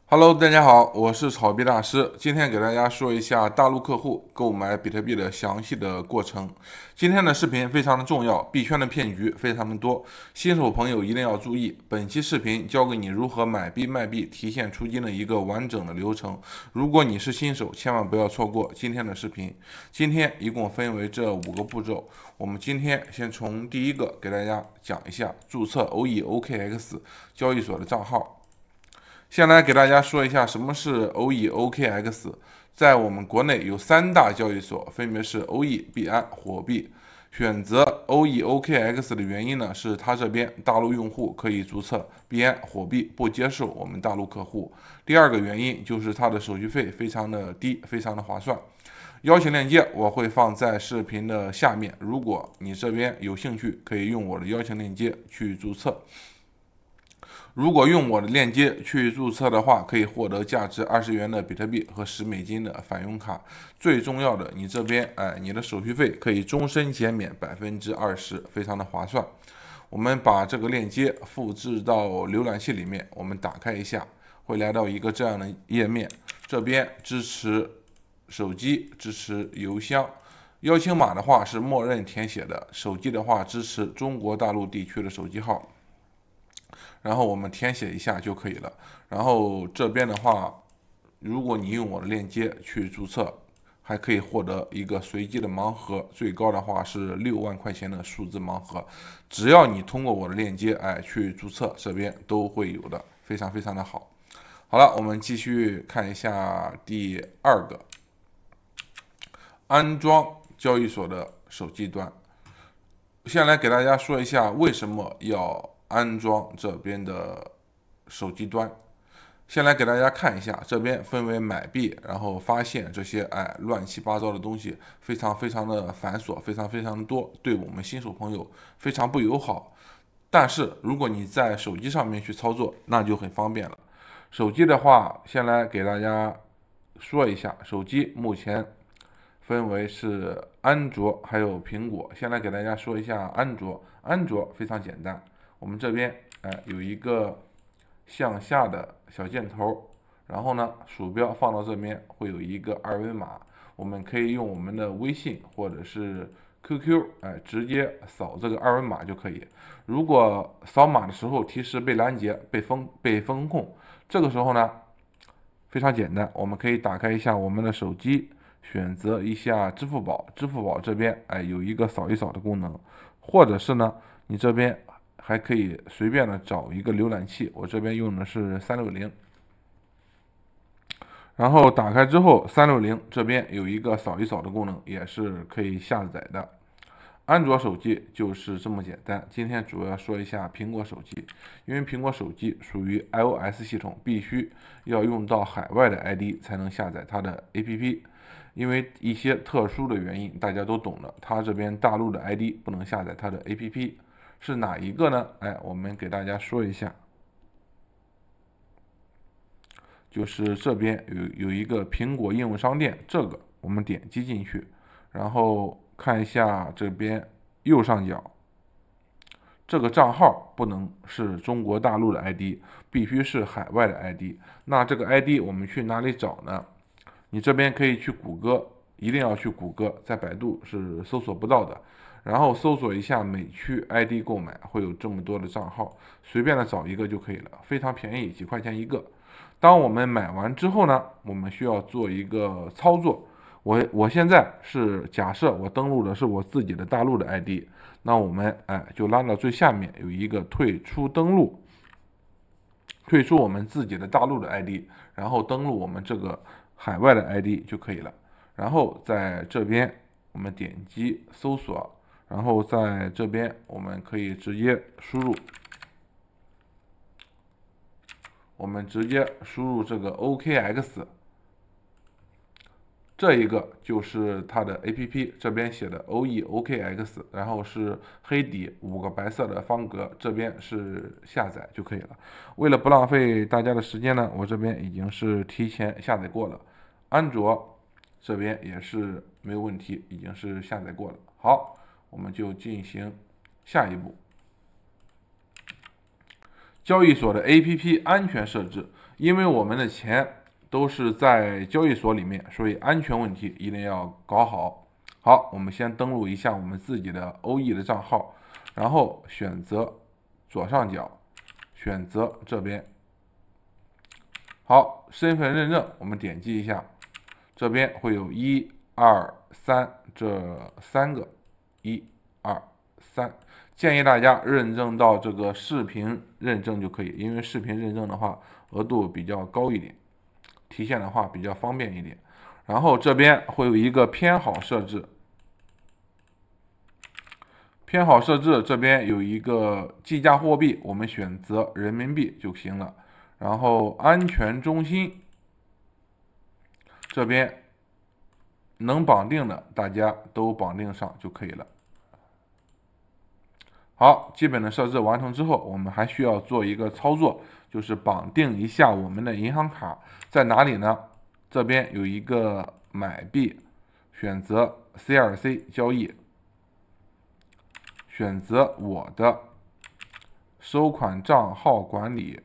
Hello，大家好，我是炒币大师。今天给大家说一下大陆客户购买比特币的详细的过程。今天的视频非常的重要，币圈的骗局非常的多，新手朋友一定要注意。本期视频教给你如何买币卖币、提现出金的一个完整的流程。如果你是新手，千万不要错过今天的视频。今天一共分为这5个步骤，我们今天先从第一个给大家讲一下注册 OKX 交易所的账号。先来给大家说一下什么是 OKX。在我们国内有3大交易所，分别是 OE、币安、火币。选择 OKX 的原因呢，是它这边大陆用户可以注册，币安、火币不接受我们大陆客户。第二个原因就是它的手续费非常的低，非常的划算。邀请链接我会放在视频的下面，如果你这边有兴趣，可以用我的邀请链接去注册。如果用我的链接去注册的话，可以获得价值20元的比特币和$10的返用卡。最重要的，你这边你的手续费可以终身减免20%，非常的划算。我们把这个链接复制到浏览器里面，我们打开一下，会来到一个这样的页面。这边支持手机，支持邮箱。邀请码的话是默认填写的，手机的话支持中国大陆地区的手机号。然后我们填写一下就可以了。然后这边的话，如果你用我的链接去注册，还可以获得一个随机的盲盒，最高的话是6万块钱的数字盲盒。只要你通过我的链接去注册，这边都会有的，非常非常的好。好了，我们继续看一下第2个，安装交易所的手机端。先来给大家说一下为什么要安装这边的手机端。先来给大家看一下，这边分为买币，然后发现这些乱七八糟的东西，非常非常的繁琐，非常非常的多，对我们新手朋友非常不友好。但是如果你在手机上面去操作，那就很方便了。手机的话，先来给大家说一下，手机目前分为是安卓还有苹果。先来给大家说一下安卓。安卓非常简单，我们这边有一个向下的小箭头，然后呢鼠标放到这边会有一个二维码，我们可以用我们的微信或者是 QQ 直接扫这个二维码就可以。如果扫码的时候提示被拦截、被风控，这个时候呢非常简单，我们可以打开一下我们的手机，选择一下支付宝。支付宝这边有一个扫一扫的功能，或者是呢你这边还可以随便的找一个浏览器，我这边用的是360。然后打开之后，360这边有一个扫一扫的功能，也是可以下载的。安卓手机就是这么简单。今天主要说一下苹果手机，因为苹果手机属于 iOS 系统，必须要用到海外的 ID 才能下载它的 APP。因为一些特殊的原因，大家都懂的，它这边大陆的 ID 不能下载它的 APP，是哪一个呢？我们给大家说一下，就是这边有一个苹果应用商店，这个我们点击进去，然后看一下这边右上角，这个账号不能是中国大陆的 ID，必须是海外的 ID。那这个 ID 我们去哪里找呢？你这边可以去谷歌，一定要去谷歌，在百度是搜索不到的。然后搜索一下美区 ID 购买，会有这么多的账号，随便的找一个就可以了，非常便宜，几块钱一个。当我们买完之后呢，我们需要做一个操作。我现在是假设我登录的是我自己的大陆的 ID，那我们就拉到最下面有一个退出登录，退出我们自己的大陆的 ID，然后登录我们这个海外的 ID 就可以了。然后在这边我们点击搜索，然后在这边我们可以直接输入，这个 OKX。这一个就是它的 APP，这边写的 OKX，然后是黑底5个白色的方格，这边是下载就可以了。为了不浪费大家的时间呢，我这边已经是提前下载过了。安卓这边也是没有问题，已经是下载过了。好，我们就进行下一步。 交易所的 APP 安全设置，因为我们的钱都是在交易所里面，所以安全问题一定要搞好。好，我们先登录一下我们自己的欧易的账号，然后选择左上角，选择这边。好，身份认证，我们点击一下，这边会有1、2、3这3个，1、2、3。建议大家认证到这个视频认证就可以，因为视频认证的话额度比较高一点，提现的话比较方便一点。然后这边会有一个偏好设置，偏好设置这边有一个计价货币，我们选择人民币就行了。然后安全中心这边能绑定的大家都绑定上就可以了。好，基本的设置完成之后，我们还需要做一个操作，就是绑定一下我们的银行卡，在哪里呢？这边有一个买币，选择 CRC 交易，选择我的收款账号管理，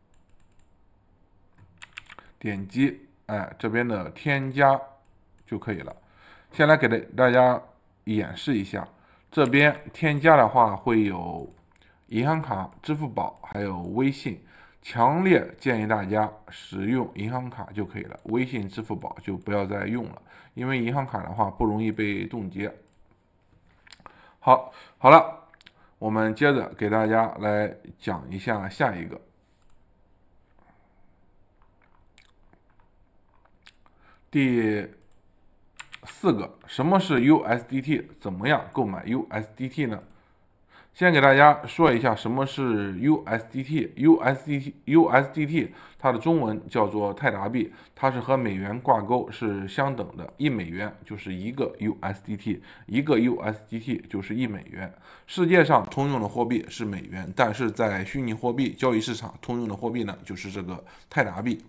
点击这边的添加就可以了。先来给大家演示一下。这边添加的话会有银行卡、支付宝还有微信，强烈建议大家使用银行卡就可以了，微信、支付宝就不要再用了，因为银行卡的话不容易被冻结。好了，我们接着给大家来讲一下下一个。第4个，什么是 USDT？ 怎么样购买 USDT 呢？先给大家说一下什么是 USDT。USDT 它的中文叫做泰达币，它是和美元挂钩，是相等的，1美元就是1个 USDT， 1个 USDT 就是1美元。世界上通用的货币是美元，但是在虚拟货币交易市场通用的货币呢，就是这个泰达币。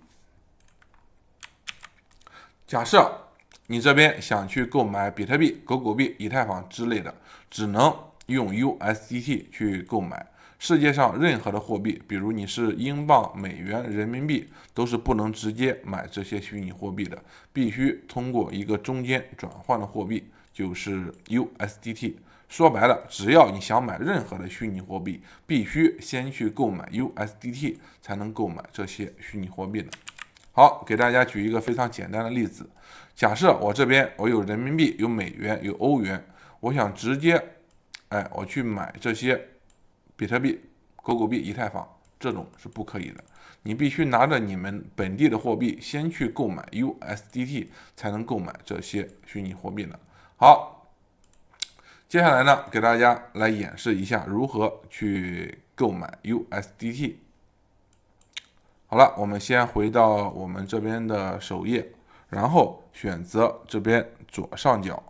假设你这边想去购买比特币、狗狗币、以太坊之类的，只能用 USDT 去购买。世界上任何的货币，比如你是英镑、美元、人民币，都是不能直接买这些虚拟货币的，必须通过一个中间转换的货币，就是 USDT。说白了，只要你想买任何的虚拟货币，必须先去购买 USDT 才能购买这些虚拟货币的。好，给大家举一个非常简单的例子。假设我这边我有人民币、有美元、有欧元，我想直接，我去买这些比特币、狗狗币、以太坊，这种是不可以的。你必须拿着你们本地的货币，先去购买 USDT， 才能购买这些虚拟货币的。好，接下来呢，给大家来演示一下如何去购买 USDT。好了，我们先回到我们这边的首页，然后选择这边左上角，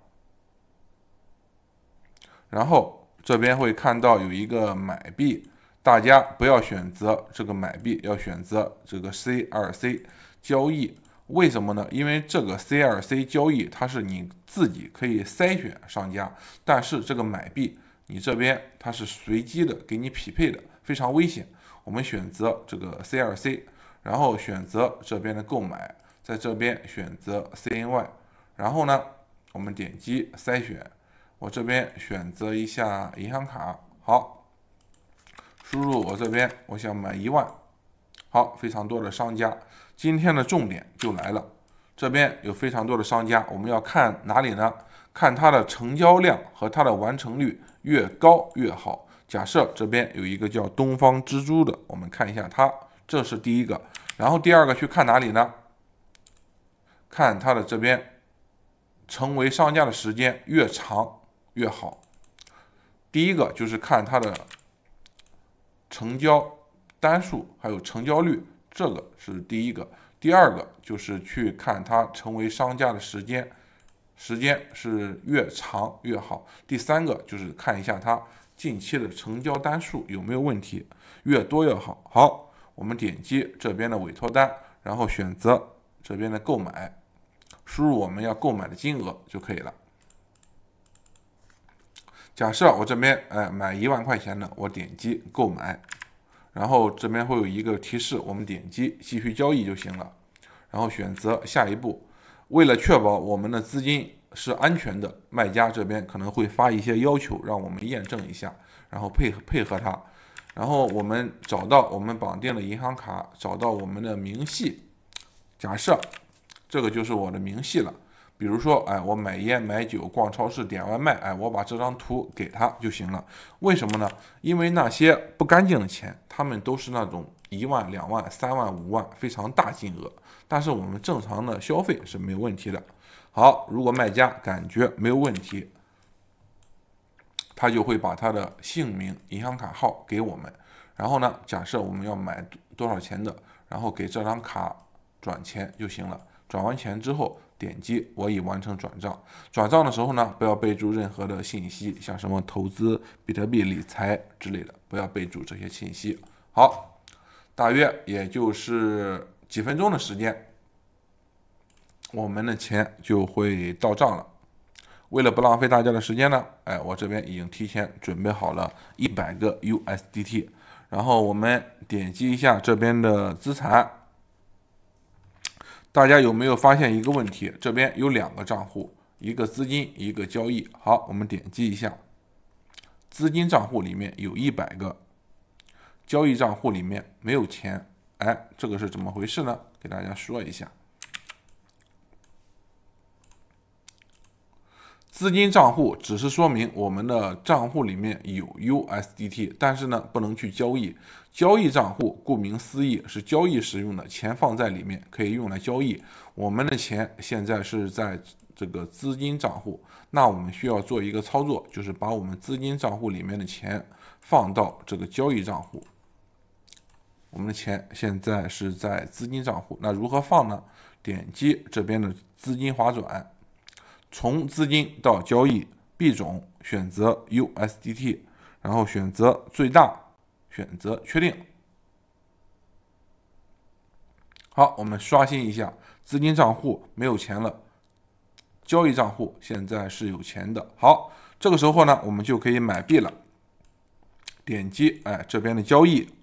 然后这边会看到有一个买币，大家不要选择这个买币，要选择这个 CRC 交易。为什么呢？因为这个 CRC 交易它是你自己可以筛选商家，但是这个买币你这边它是随机的给你匹配的，非常危险。我们选择这个 CRC。然后选择这边的购买，在这边选择 CNY， 然后呢，我们点击筛选，我这边选择一下银行卡，好，输入我这边我想买1万，好，非常多的商家，今天的重点就来了，这边有非常多的商家，我们要看哪里呢？看它的成交量和它的完成率，越高越好。假设这边有一个叫东方之珠的，我们看一下它。这是第一个，然后第二个去看哪里呢？看它的这边成为商家的时间越长越好。第一个就是看它的成交单数还有成交率，这个是第一个。第二个就是去看它成为商家的时间是越长越好。第三个就是看一下它近期的成交单数有没有问题，越多越好。好。我们点击这边的委托单，然后选择这边的购买，输入我们要购买的金额就可以了。假设我这边买1万块钱的，我点击购买， 然后这边会有一个提示，我们点击继续交易就行了，然后选择下一步。为了确保我们的资金是安全的，卖家这边可能会发一些要求，让我们验证一下，然后配合它。然后我们找到我们绑定的银行卡，找到我们的明细，假设这个就是我的明细了。比如说，我买烟、买酒、逛超市、点外卖，我把这张图给他就行了。为什么呢？因为那些不干净的钱，他们都是那种1万、2万、3万、5万，非常大金额。但是我们正常的消费是没有问题的。好，如果卖家感觉没有问题，他就会把他的姓名、银行卡号给我们。然后呢，假设我们要买多少钱的，然后给这张卡转钱就行了。转完钱之后，点击我已完成转账。转账的时候呢，不要备注任何的信息，像什么投资、比特币理财之类的，不要备注这些信息。好，大约也就是几分钟的时间，我们的钱就会到账了。为了不浪费大家的时间呢，我这边已经提前准备好了100个 USDT， 然后我们点击一下这边的资产。大家有没有发现一个问题？这边有2个账户，一个资金，一个交易。好，我们点击一下，资金账户里面有100个，交易账户里面没有钱。这个是怎么回事呢？给大家说一下。资金账户只是说明我们的账户里面有 USDT， 但是呢不能去交易。交易账户顾名思义是交易使用的，钱放在里面可以用来交易。我们的钱现在是在这个资金账户，那我们需要做一个操作，就是把我们资金账户里面的钱放到这个交易账户。我们的钱现在是在资金账户，那如何放呢？点击这边的资金划转。从资金到交易币种，选择 USDT， 然后选择最大，选择确定。好，我们刷新一下，资金账户没有钱了，交易账户现在是有钱的。好，这个时候呢，我们就可以买币了。点击这边的交易，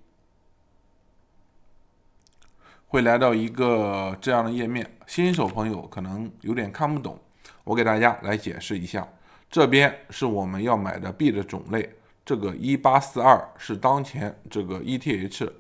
会来到一个这样的页面，新手朋友可能有点看不懂。我给大家来解释一下，这边是我们要买的币的种类，这个1842是当前这个 ETH，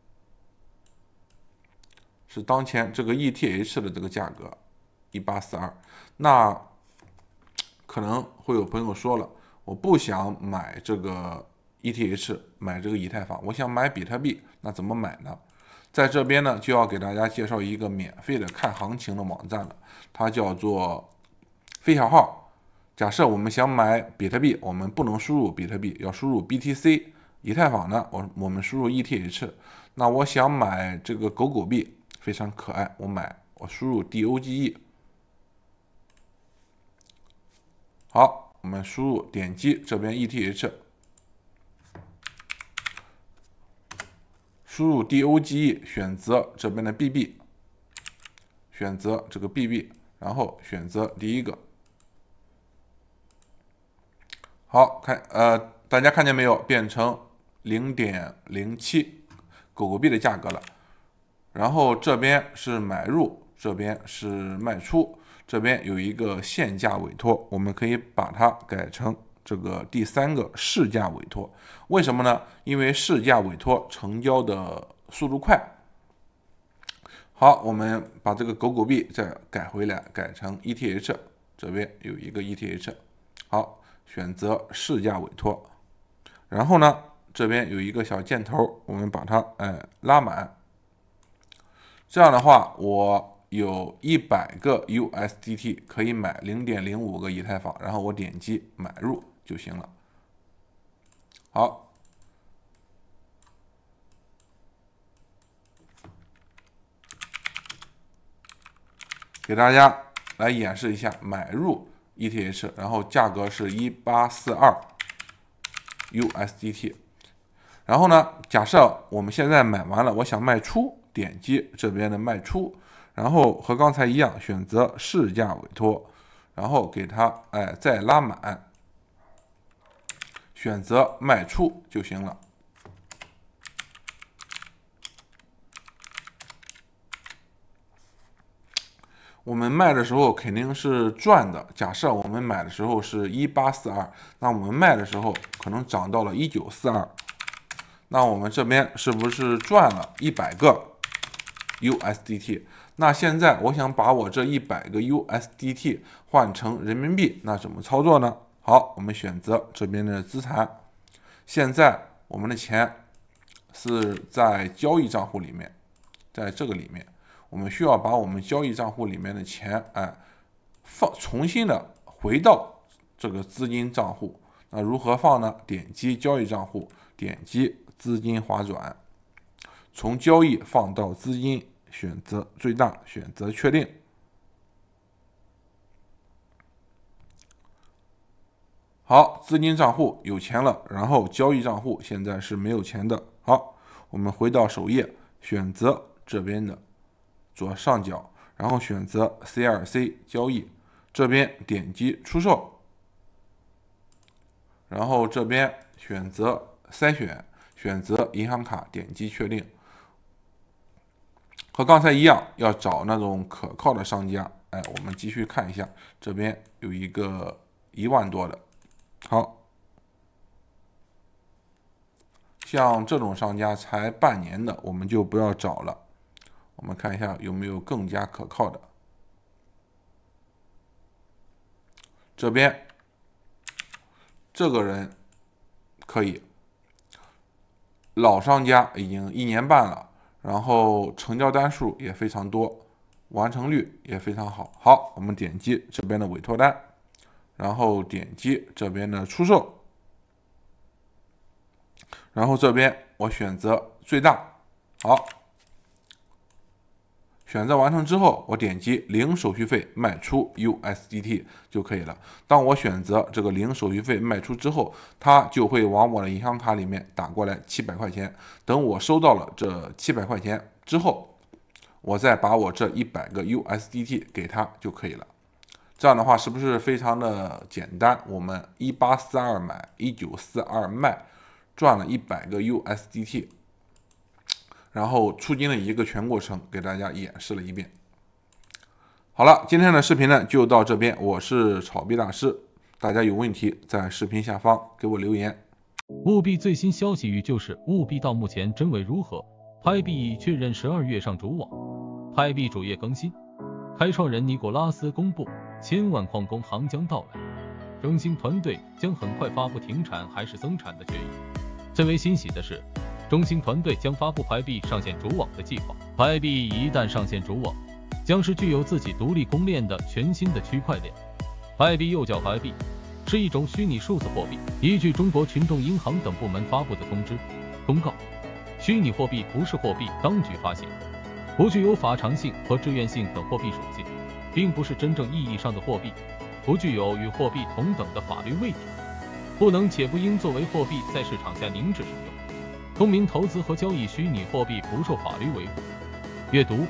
是当前这个 ETH 的这个价格1842。那可能会有朋友说了，我不想买这个 ETH， 买这个以太坊，我想买比特币，那怎么买呢？在这边呢，就要给大家介绍一个免费的看行情的网站了，它叫做飞小号。假设我们想买比特币，我们不能输入比特币，要输入 BTC。以太坊呢，我们输入 ETH。那我想买这个狗狗币，非常可爱，我输入 DOGE。好，我们输入点击这边 ETH， 输入 DOGE， 选择这边的 BB， 选择这个 BB， 然后选择第一个。好看，大家看见没有？变成 0.07 狗狗币的价格了。然后这边是买入，这边是卖出，这边有一个限价委托，我们可以把它改成这个第3个市价委托。为什么呢？因为市价委托成交的速度快。好，我们把这个狗狗币再改回来，改成 ETH， 这边有一个 ETH。好。选择市价委托，然后呢，这边有一个小箭头，我们把它拉满。这样的话，我有100个 USDT 可以买 0.05 个以太坊，然后我点击买入就行了。好，给大家来演示一下买入ETH， 然后价格是1842 USDT。然后呢，假设我们现在买完了，我想卖出，点击这边的卖出，然后和刚才一样选择市价委托，然后给它再拉满，选择卖出就行了。 我们卖的时候肯定是赚的。假设我们买的时候是1842，那我们卖的时候可能涨到了1942，那我们这边是不是赚了100个 USDT？ 那现在我想把我这100个 USDT 换成人民币，那怎么操作呢？好，我们选择这边的资产。现在我们的钱是在交易账户里面，在这个里面，我们需要把我们交易账户里面的钱，重新的回到这个资金账户。那如何放呢？点击交易账户，点击资金划转，从交易放到资金，选择最大，选择确定。好，资金账户有钱了，然后交易账户现在是没有钱的。好，我们回到首页，选择这边的左上角，然后选择 CRC 交易，这边点击出售，然后这边选择筛选，选择银行卡，点击确定。和刚才一样，要找那种可靠的商家。我们继续看一下，这边有一个1万多的。好，像这种商家才半年的，我们就不要找了。我们看一下有没有更加可靠的。这边这个人可以，老商家已经1年半了，然后成交单数也非常多，完成率也非常好。好，我们点击这边的委托单，然后点击这边的出售，然后这边我选择最大。好，选择完成之后，我点击零手续费卖出 USDT 就可以了。当我选择这个零手续费卖出之后，它就会往我的银行卡里面打过来700块钱。等我收到了这700块钱之后，我再把我这100个 USDT 给它就可以了。这样的话是不是非常的简单？我们1842买，1942卖，赚了100个 USDT。然后出金的一个全过程给大家演示了一遍。好了，今天的视频呢就到这边，我是炒币大师，大家有问题在视频下方给我留言。 务币最新消息就是务币到目前真伪如何？拍币已确认12月上主网。拍币主页更新，开创人尼古拉斯公布1000万矿工行将到来，中兴团队将很快发布停产还是增产的决议。最为欣喜的是，中兴团队将发布拍币上线主网的计划。拍币一旦上线主网，将是具有自己独立公链的全新的区块链。拍币又叫拍币，是一种虚拟数字货币。依据中国群众银行等部门发布的通知公告，虚拟货币不是货币当局发行，不具有法偿性和志愿性等货币属性，并不是真正意义上的货币，不具有与货币同等的法律位置，不能且不应作为货币在市场下凝滞使用。公民投资和交易虚拟货币不受法律维护。阅读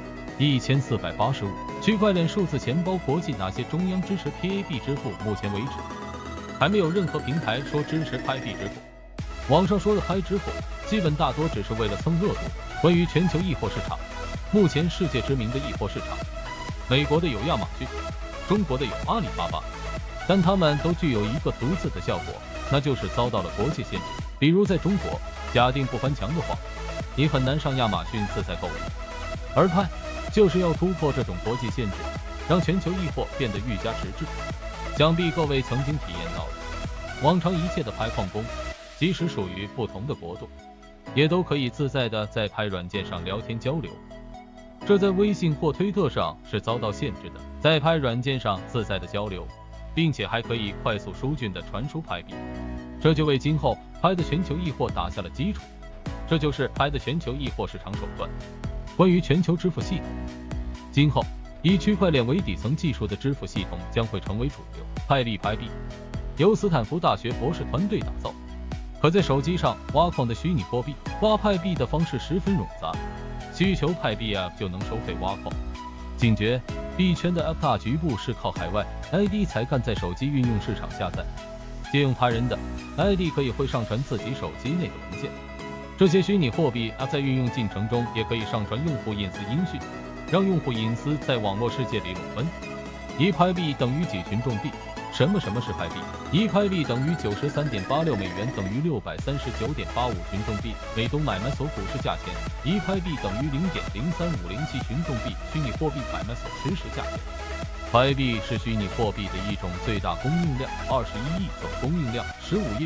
1485，区块链数字钱包国际哪些中央支持 PAB 支付？目前为止，还没有任何平台说支持拍币支付。网上说的拍支付，基本大多只是为了蹭热度。关于全球易货市场，目前世界知名的易货市场，美国的有亚马逊，中国的有阿里巴巴，但他们都具有一个独自的效果，那就是遭到了国界限制。比如在中国，假定不翻墙的话，你很难上亚马逊自在购物，而拍就是要突破这种国际限制，让全球易货变得愈加实质。想必各位曾经体验到了，往常一切的拍矿工，即使属于不同的国度，也都可以自在的在拍软件上聊天交流。这在微信或推特上是遭到限制的，在拍软件上自在的交流，并且还可以快速疏浚的传输拍币，这就为今后拍的全球易货打下了基础。这就是拍的全球易货市场手段。关于全球支付系统，今后以区块链为底层技术的支付系统将会成为主流。拍币由斯坦福大学博士团队打造，可在手机上挖矿的虚拟货币。挖拍币的方式十分冗杂，需求拍币 App 就能收费挖矿。警觉，币圈的 App 大局部是靠海外 ID 才敢在手机运用市场下载，借用他人的 ID 可以会上传自己手机内的文件。这些虚拟货币 App 在运用进程中也可以上传用户隐私音讯， 让用户隐私在网络世界里裸奔。一派币等于几群众币？什么是派币？一派币等于93.86美元，等于639.85群众币，美东买卖所股市价钱。一派币等于0.03507群众币，虚拟货币买卖所实时价钱。派币是虚拟货币的一种，最大供应量21亿，总供应量15亿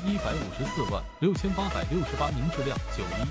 6154万6868名，质量9亿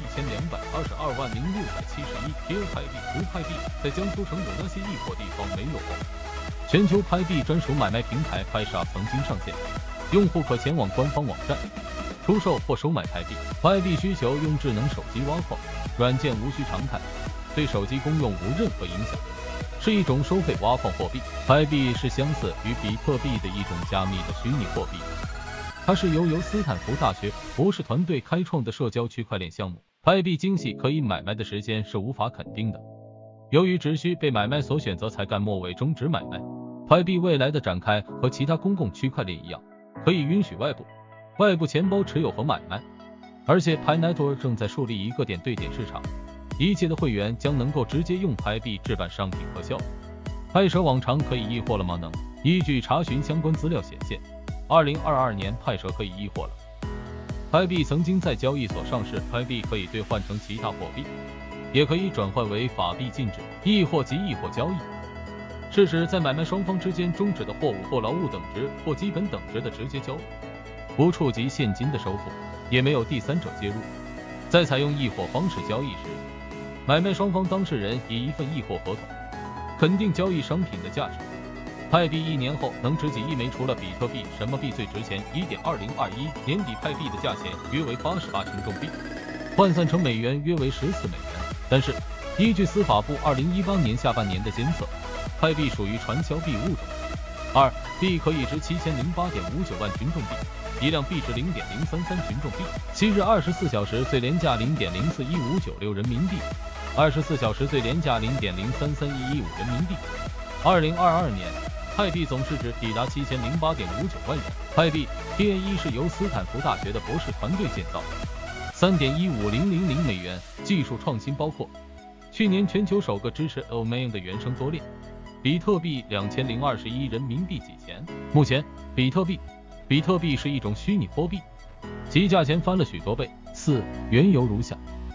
1222万0671。贴派币、无派币在江苏城有那些易货地方没有货。全球派币专属买卖平台PaiShop曾经上线，用户可前往官方网站出售或收买派币。派币需求用智能手机挖矿，软件无需常态，对手机功用无任何影响，是一种收费挖矿货币。派币是相似于比特币的一种加密的虚拟货币，它是由斯坦福大学博士团队开创的社交区块链项目。派币精细可以买卖的时间是无法肯定的，由于只需被买卖所选择才干末尾终止买卖。派币未来的展开和其他公共区块链一样，可以允许外部钱包持有和买卖，而且Pi Network正在树立一个点对点市场，一切的会员将能够直接用派币置办商品和销。派蛇往常可以易货了吗？能。依据查询相关资料显现，2022年派蛇可以易货了。派币曾经在交易所上市，派币可以兑换成其他货币，也可以转换为法币禁止。易货及易货交易是指在买卖双方之间终止的货物或劳务等值或基本等值的直接交易，不触及现金的收付，也没有第三者介入。在采用易货方式交易时，买卖双方当事人以一份易货合同肯定交易商品的价值。派币1年后能值几亿枚，除了比特币，什么币最值钱？2021年底派币的价钱约为88群众币，换算成美元约为14美元。但是依据司法部2018年下半年的监测，派币属于传销币物种。2. 币可以值7008.59万群众币，一辆币值0.033群众币。7日24小时最廉价0.041596人民币，24小时最廉价0.033115人民币。2022年，派币总市值抵达7008.59万元。派币 PAE 是由斯坦福大学的博士团队建造，3.15000美元。技术创新包括去年全球首个支持 Domain 的原生多链。比特币2021人民币几钱？目前，比特币是一种虚拟货币，其价钱翻了许多倍。4. 缘由如下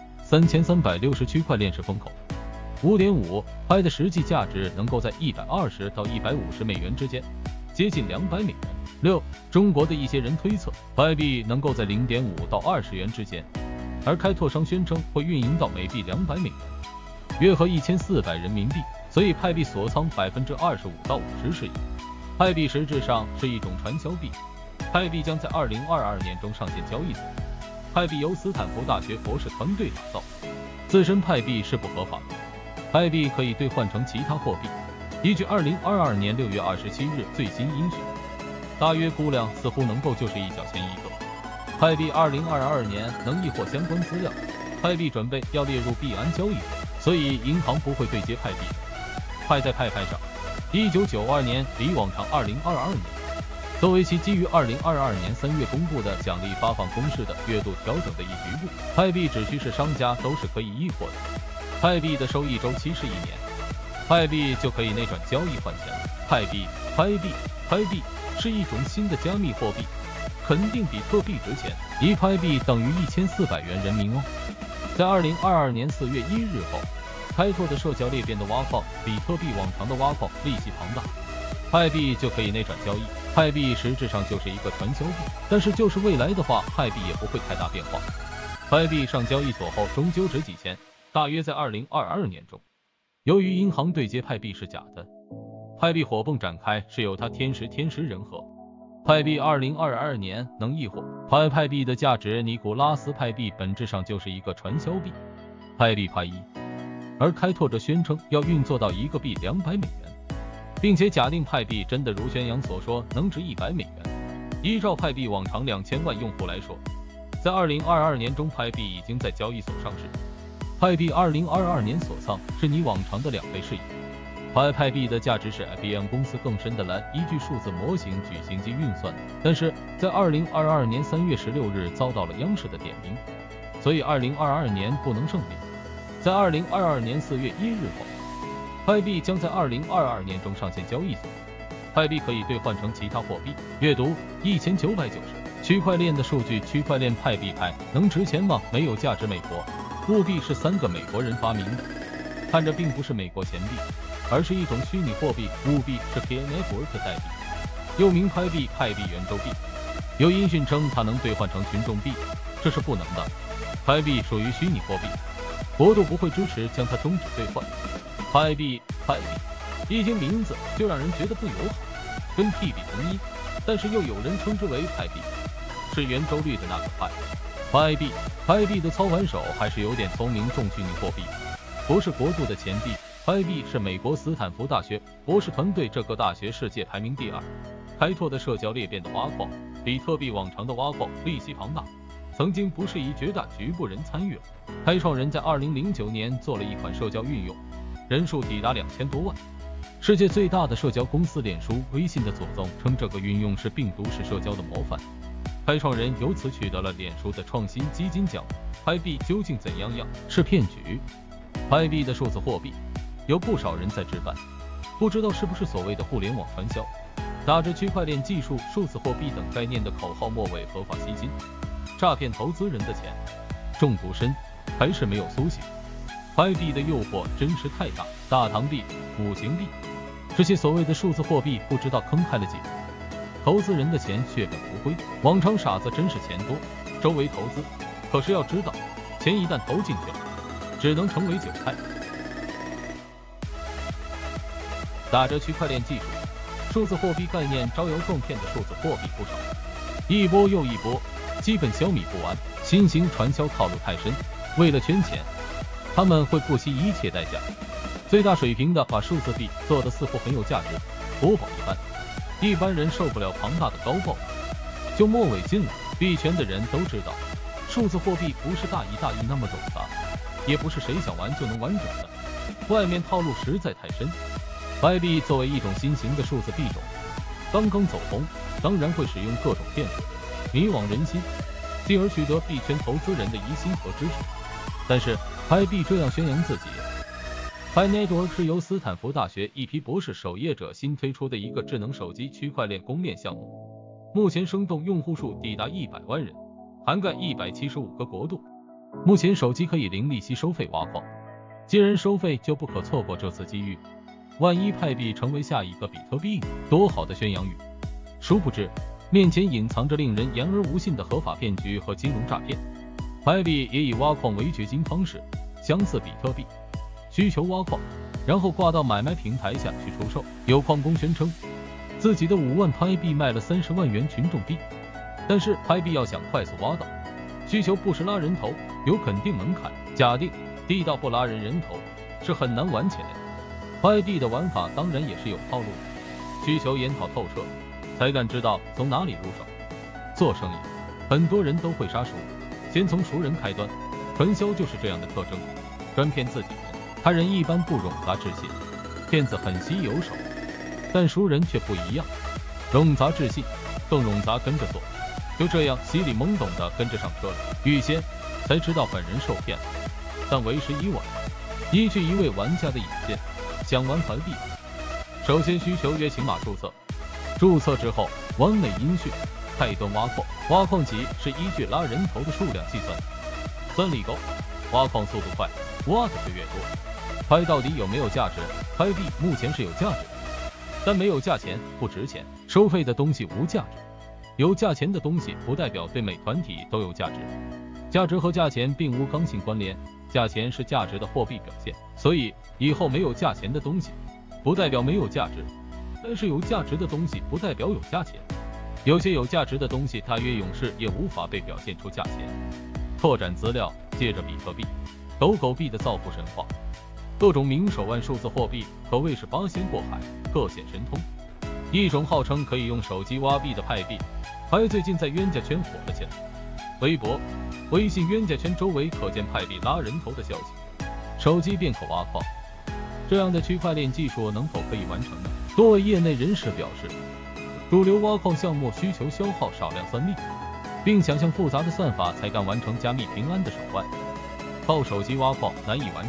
：3360区块链是风口。5.5 派的实际价值能够在120到150美元之间，接近200美元。6. 中国的一些人推测，派币能够在0.5到20元之间，而开拓商宣称会运营到每币200美元，约合1400人民币。所以派币锁仓25%到50%是以。派币实质上是一种传销币。派币将在2022年中上线交易所。派币由斯坦福大学博士团队打造，自身派币是不合法的。派币可以兑换成其他货币。依据2022年6月27日最新音讯，大约估量似乎能够就是1角钱一个。派币2022年能易货相关资料，派币准备要列入币安交易所，所以银行不会对接派币。派在派上，1992年比往常2022年，作为其基于2022年3月公布的奖励发放公式的月度调整的一局部，派币只需是商家都是可以易货的。派币的收益周期是1年，派币就可以内转交易换钱了。派币是一种新的加密货币，肯定比特币值钱。一派币等于1400元人民哦。在2022年4月1日后，开拓的社交裂变的挖矿，比特币往常的挖矿利息庞大，派币就可以内转交易。派币实质上就是一个传销币，但是就是未来的话，派币也不会太大变化。派币上交易所后终究值几钱，大约在2022年中。由于银行对接派币是假的，派币火蹦展开是有它天时人和。派币2022年能易货。派币的价值，尼古拉斯派币本质上就是一个传销币。派币派1，而开拓者宣称要运作到一个币200美元，并且假定派币真的如宣扬所说能值100美元。依照派币往常2000万用户来说，在2022年中，派币已经在交易所上市。派币2022年锁仓是你往常的2倍是以。派币的价值是 IBM 公司更深的蓝依据数字模型举行及运算，但是在2022年3月16日遭到了央视的点名，所以2022年不能胜利。在2022年4月1日后， 派币将在2022年中上线交易所。派币可以兑换成其他货币。阅读1990。区块链的数据，区块链派币派能值钱吗？没有价值。美国物币是3个美国人发明的，看着并不是美国钱币，而是一种虚拟货币。物币是 K-Network 代币，又名派币、派币圆周币。有音讯称它能兑换成群众币，这是不能的。派币属于虚拟货币，国度不会支持将它终止兑换。派币，一听名字就让人觉得不友好，跟屁币同音，但是又有人称之为派币，是圆周率的那个派。派币的操盘手还是有点聪明，重虚拟货币，不是国度的钱币。派币是美国斯坦福大学博士团队，这个大学世界排名第2，开拓的社交裂变的挖矿。比特币往常的挖矿利息庞大，曾经不是以绝大局部人参与了。开创人在2009年做了一款社交运用，人数抵达2000多万。世界最大的社交公司脸书、微信的祖宗称这个运用是病毒式社交的模范。开创人由此取得了脸书的创新基金奖。派币究竟怎样？是骗局？派币的数字货币，有不少人在置办，不知道是不是所谓的互联网传销，打着区块链技术、数字货币等概念的口号，末尾合法吸金，诈骗投资人的钱。中毒深，还是没有苏醒。派币的诱惑真是太大，大堂币、五行币，这些所谓的数字货币，不知道坑害了几个投资人的钱血本无归。往常傻子真是钱多，周围投资，可是要知道，钱一旦投进去了，只能成为韭菜。打着区块链技术、数字货币概念招摇撞骗的数字货币不少，一波又一波，基本消弭不完。新型传销套路太深，为了圈钱，他们会不惜一切代价，最大水平的把数字币做得似乎很有价值，国宝一般。一般人受不了庞大的高报酬，就末尾进了。币圈的人都知道，数字货币不是大一那么冗杂，也不是谁想玩就能完整的，外面套路实在太深。派币作为一种新型的数字币种，刚刚走红，当然会使用各种骗术，迷惘人心，进而取得币圈投资人的疑心和支持。但是派币这样宣扬自己，K-Network 是由斯坦福大学一批博士守业者新推出的一个智能手机区块链公链项目，目前生动用户数抵达100万人，涵盖175个国度。目前手机可以零利息收费挖矿，既然收费就不可错过这次机遇。万一派币成为下一个比特币，多好的宣扬语！殊不知，面前隐藏着令人言而无信的合法骗局和金融诈骗。派币也以挖矿为掘金方式，相似比特币，需求挖矿，然后挂到买卖平台下去出售。有矿工宣称，自己的5万派币卖了30万元群众币，但是派币要想快速挖到，需求不是拉人头，有肯定门槛。假定地道不拉人头，是很难玩起来的。派币的玩法当然也是有套路的，需求研讨透彻，才敢知道从哪里入手。做生意，很多人都会杀熟，先从熟人开端，传销就是这样的特征，专骗自己人，他人一般不冗杂置信，骗子很稀有手，但熟人却不一样，冗杂置信，更冗杂跟着做，就这样稀里懵懂的跟着上车了。预先才知道本人受骗了，但为时已晚。依据一位玩家的引荐，想玩派币，首先需求约请码注册，注册之后完美音讯，开端挖矿，挖矿级是依据拉人头的数量计算，算力高，挖矿速度快，挖的就越多。派到底有没有价值？派币目前是有价值的，但没有价钱不值钱，收费的东西无价值，有价钱的东西不代表对每团体都有价值，价值和价钱并无刚性关联。价钱是价值的货币表现，所以以后没有价钱的东西，不代表没有价值，但是有价值的东西不代表有价钱。有些有价值的东西，它越勇士也无法被表现出价钱。拓展资料，借着比特币、狗币的造富神话，各种明手腕数字货币可谓是八仙过海，各显神通。一种号称可以用手机挖币的派币，还最近在冤家圈火了起来。微博、微信冤家圈周围可见派币拉人头的消息，手机便可挖矿。这样的区块链技术能否可以完成呢？多位业内人士表示，主流挖矿项目需求消耗少量算力，并想象复杂的算法才敢完成加密平安的手腕，靠手机挖矿难以完成。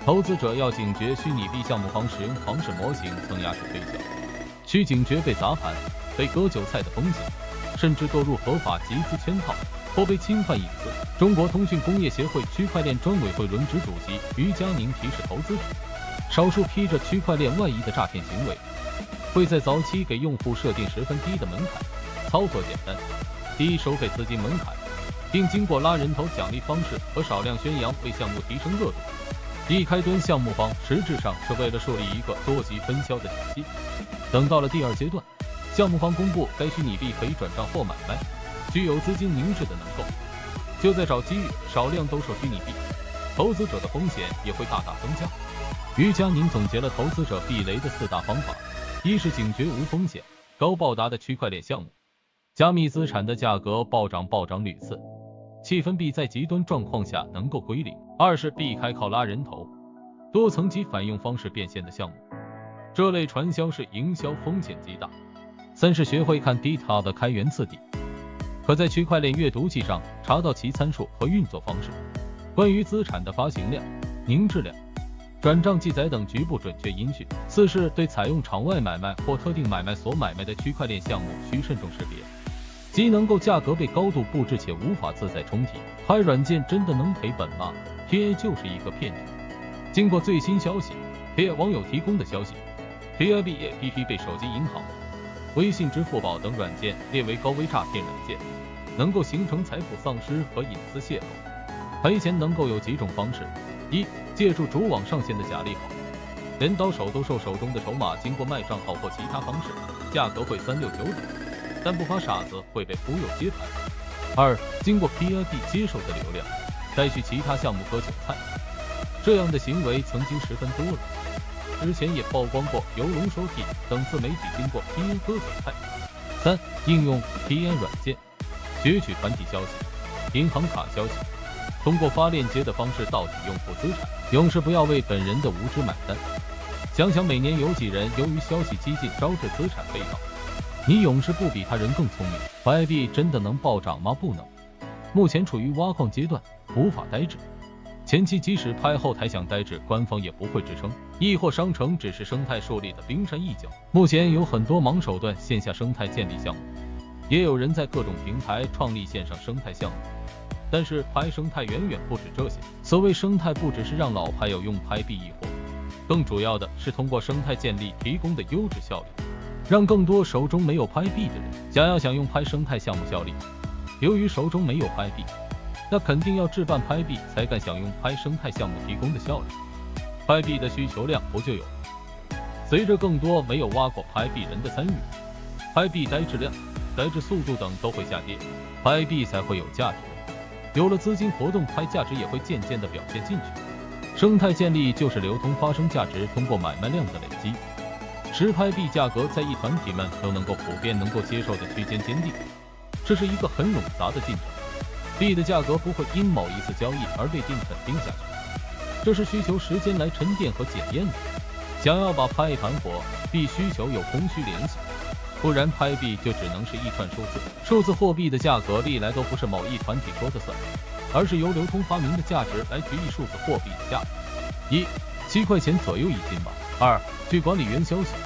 投资者要警觉虚拟币项目方使用庞氏模型蹭压式推销，需警觉被砸盘、被割韭菜的风险，甚至堕入合法集资圈套或被侵犯隐私。中国通讯工业协会区块链专委会轮值主席于佳宁提示投资者，少数披着区块链外衣的诈骗行为，会在早期给用户设定十分低的门槛，操作简单，低收费资金门槛，并经过拉人头奖励方式和少量宣扬为项目提升热度。一开端项目方实质上是为了树立一个多级分销的体系，等到了第二阶段，项目方公布该虚拟币可以转账或买卖，具有资金凝滞的能够，就在找机遇，少量兜售虚拟币，投资者的风险也会大大增加。于佳宁总结了投资者避雷的4大方法：一是警觉无风险、高报答的区块链项目，加密资产的价格暴涨屡次，气氛币在极端状况下能够归零；二是避开靠拉人头、多层级反用方式变现的项目，这类传销式营销风险极大；三是学会看 DeFi 的开源次第，可在区块链阅读器上查到其参数和运作方式，关于资产的发行量、凝滞量、转账记载等局部准确音讯；四是对采用场外买卖或特定买卖所买卖的区块链项目需慎重识别，即能够价格被高度布置且无法自在冲提。拍软件真的能赔本吗？ PA 就是一个骗局。经过最新消息， PA 网友提供的消息， PIB APP 被手机银行、微信、支付宝等软件列为高危诈骗软件，能够形成财富丧失和隐私泄露。赔钱能够有几种方式：一、借助主网上线的假利好，人到手都售手中的筹码，经过卖账号或其他方式，价格会369折，但不乏傻子会被忽悠接盘。二、经过 PIB 接受的流量，再去其他项目割韭菜，这样的行为曾经十分多了。之前也曝光过游龙收替等自媒体经过 PN 割韭菜。三、应用 PN 软件攫取团体消息、银行卡消息，通过发链接的方式盗取用户资产，永世不要为本人的无知买单。想想每年有几人由于消息激进招致资产被盗，你永世不比他人更聪明。币真的能暴涨吗？不能，目前处于挖矿阶段，无法呆滞。前期即使拍后台想呆滞，官方也不会支撑。易货商城只是生态树立的冰山一角，目前有很多忙手段线下生态建立项目，也有人在各种平台创立线上生态项目。但是拍生态远远不止这些，所谓生态不只是让老拍友用拍币易货，更主要的是通过生态建立提供的优质效率，让更多手中没有拍币的人想用拍生态项目效力。由于手中没有拍币，那肯定要置办拍币才敢享用拍生态项目提供的效率，拍币的需求量不就有了。随着更多没有挖过拍币人的参与，拍币呆滞量、呆滞速度等都会下跌，拍币才会有价值。有了资金活动，拍价值也会渐渐地表现进去。生态建立就是流通发生价值通过买卖量的累积，使拍币价格在一团体们都能够普遍能够接受的区间坚定。这是一个很冗杂的进程，币的价格不会因某一次交易而被定肯定下去，这是需求时间来沉淀和检验的。想要把拍盘火，必须求有供需联系，不然拍币就只能是一串数字。数字货币的价格历来都不是某一团体说的算，而是由流通发明的价值来决议数字货币的价格。一、7块钱左右一斤吧。二、据管理员消息，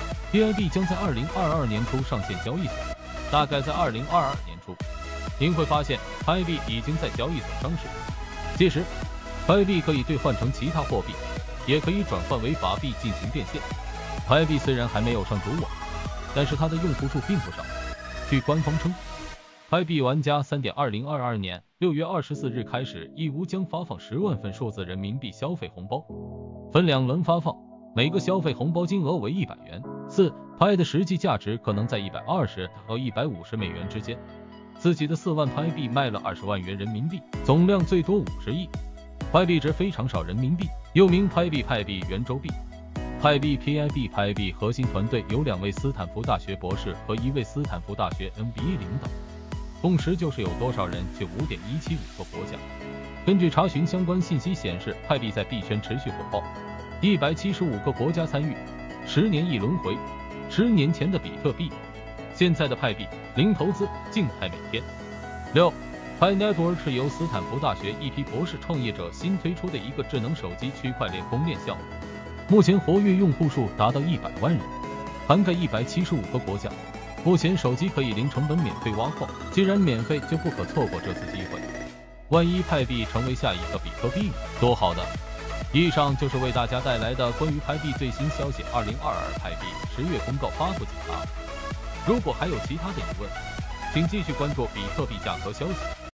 PIB 将在2022年初上线交易所，大概在2022年初，您会发现拍币已经在交易所上市。届时，拍币可以兑换成其他货币，也可以转换为法币进行变现。拍币虽然还没有上主网，但是它的用户数并不少。据官方称，拍币玩家3.2022年6月24日开始，义乌将发放10万份数字人民币消费红包，分2轮发放，每个消费红包金额为100元。四、拍的实际价值可能在120到150美元之间。自己的4万拍币卖了20万元人民币，总量最多50亿。拍币值非常少人民币，又名拍币、派币、圆周币。派币 PIB 拍币核心团队由2位斯坦福大学博士和1位斯坦福大学 MBA 领导，共识就是有多少人去5.175个国家。根据查询相关信息显示，派币在币圈持续火爆，175个国家参与，10年一轮回。10年前的比特币，现在的派币，零投资，静态每天。6. 派 Pi Network 是由斯坦福大学一批博士创业者新推出的一个智能手机区块链公链项目，目前活跃用户数达到100万人，涵盖175个国家。目前手机可以零成本免费挖矿，既然免费就不可错过这次机会。万一派币成为下一个比特币，多好的！以上就是为大家带来的关于派币最新消息，2022派币10月公告发布解答。如果还有其他的疑问，请继续关注比特币价格消息。